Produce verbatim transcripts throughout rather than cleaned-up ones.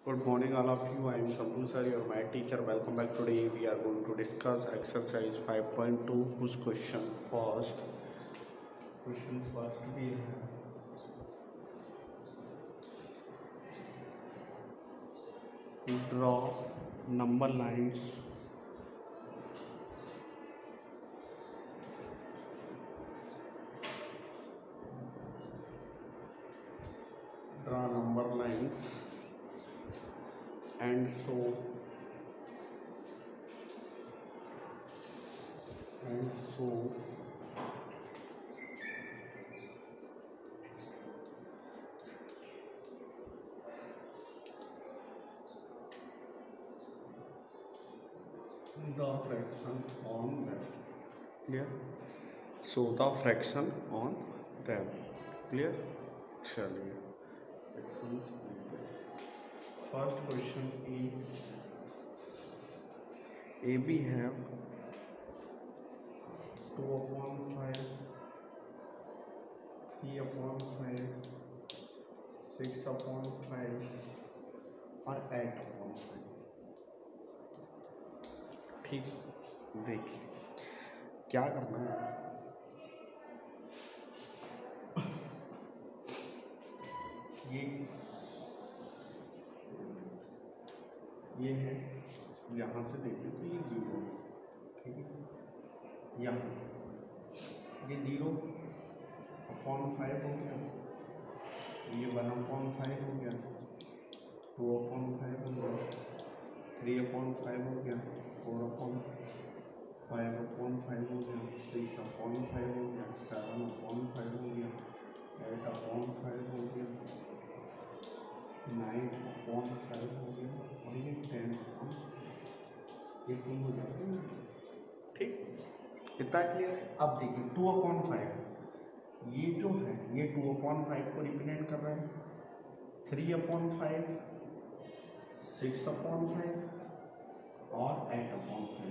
Good morning, all of you. I am Sambhu sir, your math teacher. Welcome back. Today we are going to discuss exercise five point two. Whose question first? Question first we have draw number lines draw number lines and so and so the fraction on them. Clear? So the fraction on them. Clear? चलिए first question is A B have two upon five, three upon five, six upon five और eight upon five. ठीक, देखिए क्या करना है. ये ये है, यहाँ से देखिए तो ये जीरो, ठीक है. यहाँ ये जीरो अपॉन फाइव हो गया, ये वन अपॉन फाइव हो गया, टू अपॉन फाइव हो गया, थ्री अपॉन फाइव हो गया, four upon five upon five हो गया, सिक्स अपॉन फाइव हो गया, सेवन अपॉन फाइव हो गया, एट अपॉन फाइव हो गया, नाइन अपॉन फाइव हो गया और ये टेन अपॉन ये तीन हो जाते हैं. ठीक, इतना क्लियर है. अब देखिए टू अपॉन फाइव ये जो है ये टू अपॉन फाइव को रिप्रेजेंट कर रहा है, three upon five, six upon five और eight upon five.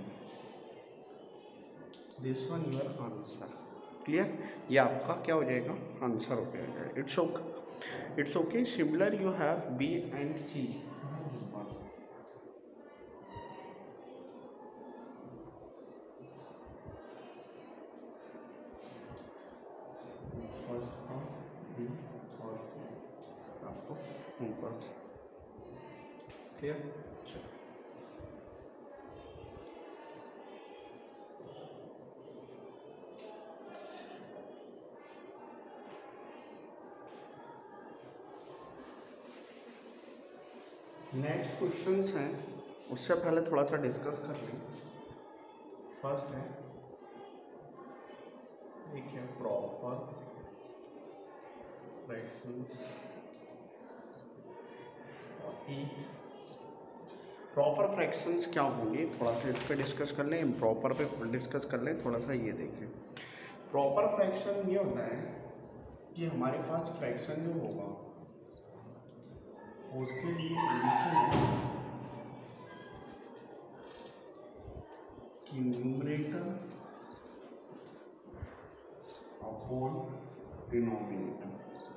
This one your answer. Clear? ये आपका क्या हो जाएगा, आंसर हो जाएगा. It's okay, it's okay. Similar you have B and C. Clear? Next questions हैं, उससे पहले थोड़ा सा डिस्कस कर लें. फर्स्ट है एक है प्रॉपर फ्रैक्शंस. प्रॉपर फ्रैक्शंस क्या होंगे, थोड़ा सा इस पर डिस्कस कर लें. इम्प्रॉपर पे डिस्कस कर लें. थोड़ा सा ये देखें. प्रॉपर फ्रैक्शन ये होता है कि हमारे पास फ्रैक्शन जो होगा उसके लिए कंडीशन है कि न्यूमरेटर अपॉन डिनोमिनेटर,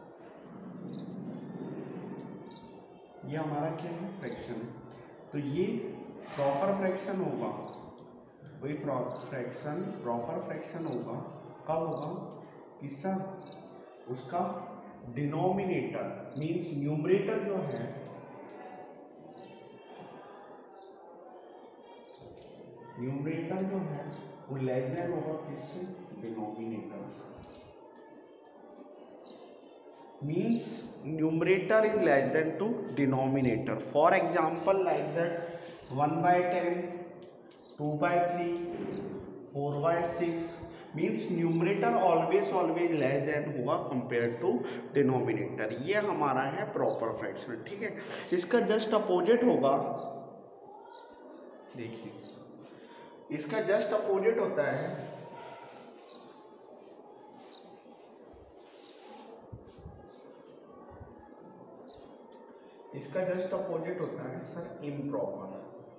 ये हमारा क्या है, फ्रैक्शन है. तो ये प्रॉपर फ्रैक्शन होगा, वही फ्रैक्शन प्रॉपर फ्रैक्शन होगा. कब होगा कि सर उसका डिनोमिनेटर मीन्स न्यूमरेटर जो है न्यूमरेटर जो है वो लेस देन होगा किससे, डिनोमिनेटर से. means numerator is less than to denominator. For example like that one by ten, two by three, four by six means numerator always always less than होगा compared to denominator. ये हमारा है proper fraction. ठीक है, इसका just opposite होगा, देखिए इसका जस्ट अपोजिट होता है इसका जस्ट अपोजिट होता है sir improper.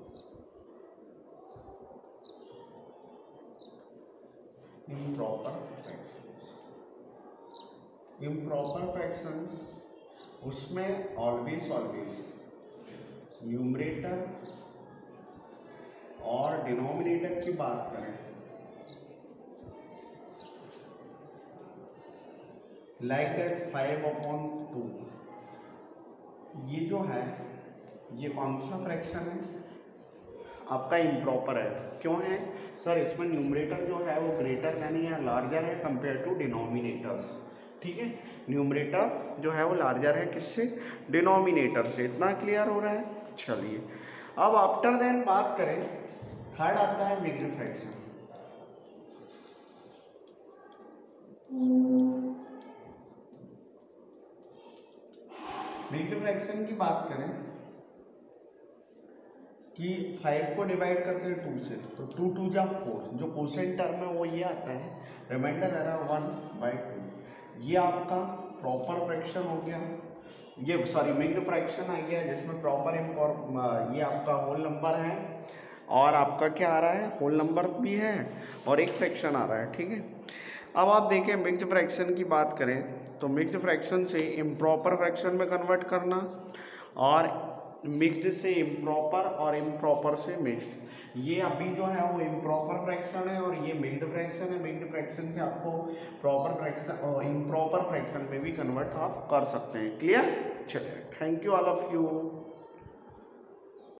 Improper fractions. Improper fractions उसमें ऑलवेज ऑलवेज न्यूमरेटर और डिनोमिनेटर की बात करें, like that five upon two, ये जो है ये कौन सा फ्रैक्शन है आपका, इम्प्रॉपर है। क्यों है सर? इसमें न्यूमरेटर जो है वो ग्रेटर देन या लार्जर है कंपेयर टू डिनोमिनेटर्स। ठीक है, न्यूमरेटर जो है वो लार्जर है किससे? डिनोमिनेटर से। इतना क्लियर हो रहा है? चलिए अब आफ्टर देन बात करें, थर्ड आता है मिक्स्ड फ्रैक्शन। मिक्स्ड फ्रैक्शन की बात करें कि फाइव को डिवाइड करते हैं टू से, तो टू टू जा फोर, जो क्वोशिएंट टर्म है वो ये आता है, रिमाइंडर आ रहा है वन बाई टू। ये आपका प्रॉपर फ्रैक्शन हो गया, ये सॉरी मिक्स्ड फ्रैक्शन आ गया जिसमें प्रॉपर इम्प्रॉपर, ये आपका होल नंबर है और आपका क्या आ रहा है, होल नंबर भी है और एक फ्रैक्शन आ रहा है। ठीक है, अब आप देखें मिक्स्ड फ्रैक्शन की बात करें तो मिक्स्ड फ्रैक्शन से इम्प्रॉपर फ्रैक्शन में कन्वर्ट करना और मिक्स्ड से इम्प्रॉपर और इम्प्रॉपर से मिक्स्ड, ये अभी जो है वो इम्प्रॉपर फ्रैक्शन है और ये मिक्स्ड फ्रैक्शन है। मिक्स्ड फ्रैक्शन से आपको प्रॉपर फ्रैक्शन और इम्प्रॉपर फ्रैक्शन में भी कन्वर्ट आप कर सकते हैं। क्लियर? चलिए, thank you all of you.